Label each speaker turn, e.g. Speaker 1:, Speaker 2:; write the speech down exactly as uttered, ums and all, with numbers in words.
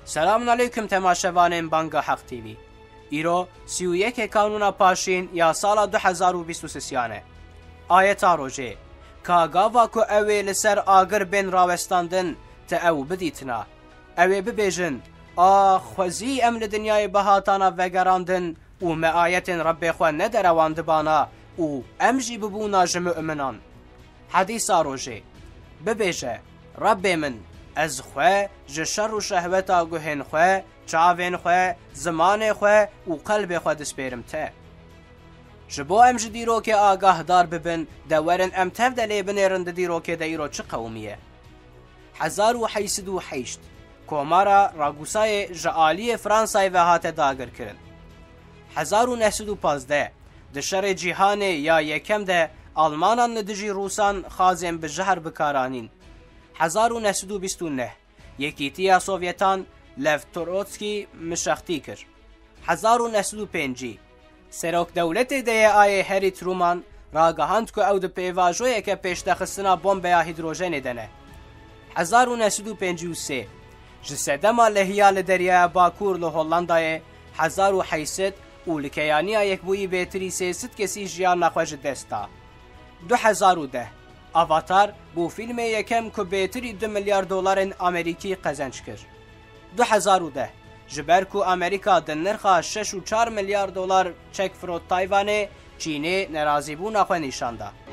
Speaker 1: سلام علیکم تماشاوان بانگا حق تیوی. ایرو سی و یک کانونا پاشین یا سال دو هزار و بیست و سه آیت روژه که گاوا که اوی لسر آگر بین راوستاندن تا او بدیتنا اوی ببیجن آه خوزی ام لدنیای بهاتانا وگراندن و معایت رب خو ندرواند بانا و ام جی ببونا جمؤمنان. حدیث روژه ببیجه رب من از خو جشر و شهوتا گوهن خو چاوین خو زمان خو و قلب خو دسپیرم ته جبو ام جدیرو که آگاه دار ببن دورن ام تفدلی بنیرند دیرو که دیرو چه قومیه. هزار و حیصد و حیشت کومارا راگوسای جعالی فرانسای و هات داگر کرن. هزار و نهصد و پازده دشر جیهان یا یکم ده آلمانان ندجی روسان خازم به جهر بکارانین. هزار و نهصد و بیست و نه یکیتیا سوویتان لف تروتسکی مشختی کر. هزار و نهصد و پنج سروک دولت ده آی هری ترومان راگهاند که او ده پیواجوی که پیشتخستنا بمب یا هیدروژن دنه. هزار و نهصد و پنج و سه جسدما لحیال دریای باکور له هولندای هزار و حیصد و لکیانیا یک بوی بهتری سیست کسی جیان نخوش دستا. دو هزار و ده آواتار بو فیلم یکم که بهتری دو میلیارد دلار امریکی قزنج کرد. دو هزار و ده جبر کو امریکا د نرخ شش و چهار میلیارد دلار چک فرود تایوان چینه ناراضی بو نخو نشانده.